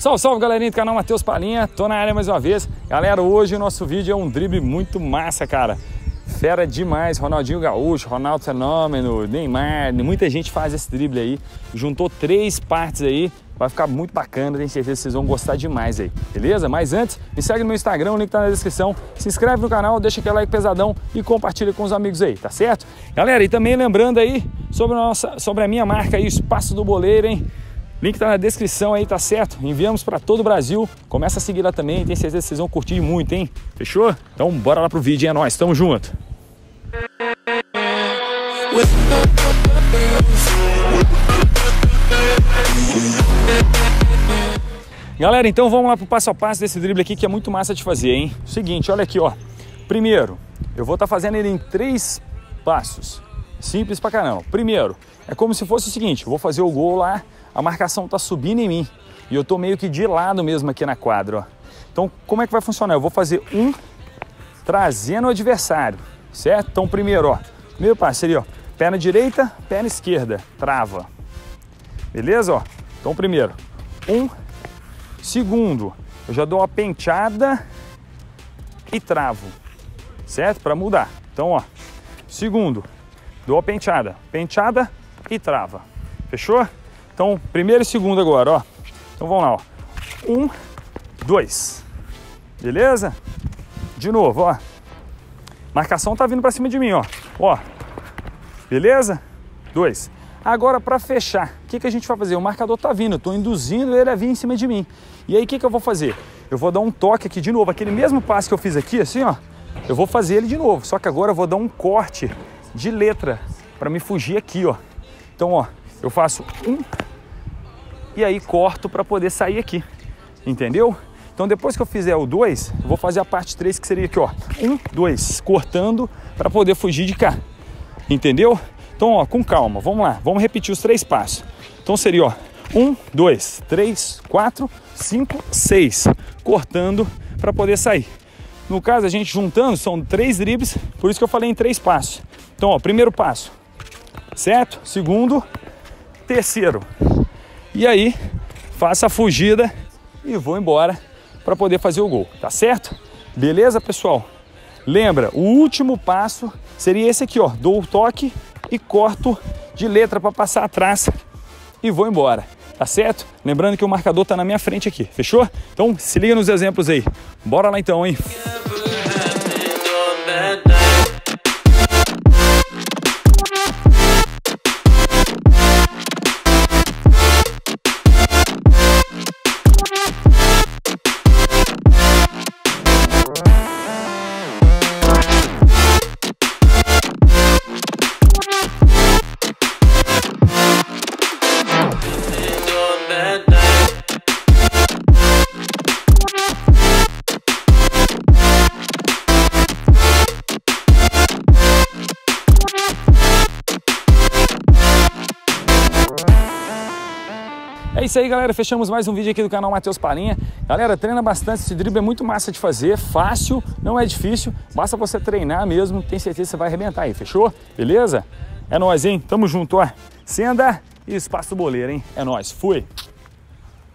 Salve, salve, galerinha do canal Matheus Palinha, tô na área mais uma vez. Galera, hoje o nosso vídeo é um drible muito massa, cara. Fera demais, Ronaldinho Gaúcho, Ronaldo Fenômeno, Neymar, muita gente faz esse drible aí. Juntou 3 partes aí, vai ficar muito bacana, tenho certeza que vocês vão gostar demais aí, beleza? Mas antes, me segue no meu Instagram, o link tá na descrição. Se inscreve no canal, deixa aquele like pesadão e compartilha com os amigos aí, tá certo? Galera, e também lembrando aí sobre a minha marca aí, o Espaço do Boleiro, hein? Link tá na descrição aí, tá certo? Enviamos para todo o Brasil. Começa a seguir lá também, tenho certeza que vocês vão curtir muito, hein? Fechou? Então bora lá pro vídeo, hein? É nóis, tamo junto! Galera, então vamos lá pro passo a passo desse drible aqui que é muito massa de fazer, hein? Seguinte, olha aqui, ó. Primeiro, eu vou estar fazendo ele em 3 passos. Simples pra caramba. Primeiro, é como se fosse o seguinte, eu vou fazer o gol lá, a marcação tá subindo em mim e eu tô meio que de lado mesmo aqui na quadra, ó. Então, como é que vai funcionar? Eu vou fazer um trazendo o adversário, certo? Então, primeiro, ó, primeiro passo seria, ó, perna direita, perna esquerda, trava. Beleza, ó? Então, primeiro, segundo, eu já dou uma penteada e travo, certo? Para mudar. Então, ó, segundo, dou a penteada e trava. Fechou? Então, primeiro e segundo agora, ó. Então, vamos lá, ó. 1, 2. Beleza? De novo, ó. Marcação tá vindo para cima de mim, ó. Ó. Beleza? 2. Agora, para fechar, o que a gente vai fazer? O marcador tá vindo, eu tô induzindo ele a vir em cima de mim. E aí, o que eu vou fazer? Eu vou dar um toque aqui de novo. Aquele mesmo passo que eu fiz aqui, assim, ó. Eu vou fazer ele de novo. Só que agora eu vou dar um corte de letra para me fugir aqui, ó. Então, ó, eu faço 1 e aí corto para poder sair aqui, entendeu? Então, depois que eu fizer o 2, eu vou fazer a parte 3, que seria aqui, ó, 1, 2, cortando para poder fugir de cá, entendeu? Então, ó, com calma, vamos lá, vamos repetir os 3 passos. Então, seria, ó, 1, 2, 3, 4, 5, 6, cortando para poder sair. No caso, a gente juntando, são 3 dribles, por isso que eu falei em 3 passos. Então, ó, primeiro passo, certo? Segundo, terceiro. E aí, faço a fugida e vou embora para poder fazer o gol, tá certo? Beleza, pessoal? Lembra, o último passo seria esse aqui, ó. Dou o toque e corto de letra para passar atrás e vou embora, tá certo? Lembrando que o marcador tá na minha frente aqui, fechou? Então, se liga nos exemplos aí. Bora lá então, hein? É isso aí, galera, fechamos mais um vídeo aqui do canal Matheus Palinha. Galera, treina bastante, esse drible é muito massa de fazer, fácil, não é difícil, basta você treinar mesmo, tem certeza que você vai arrebentar aí, fechou? Beleza? É nóis, hein? Tamo junto, ó. Senda e Espaço do Boleiro, hein? É nóis, fui!